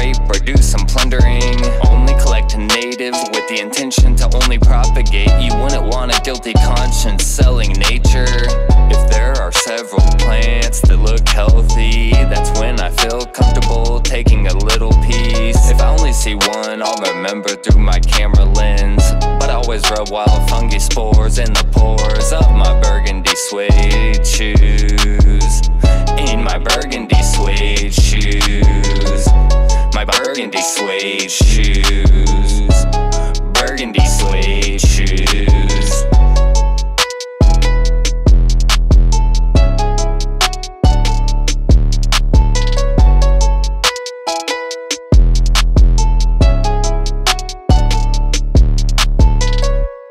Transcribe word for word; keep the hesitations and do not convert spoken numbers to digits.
rape or do some plundering. Only collect natives with the intention to only propagate. You wouldn't want a guilty conscience selling nature. If there are several plants that look healthy, that's when I feel comfortable taking a little piece. If I only see one, I'll remember through my camera lens. But I always rub wild fungi spores in the pores of my Burgundy Suede.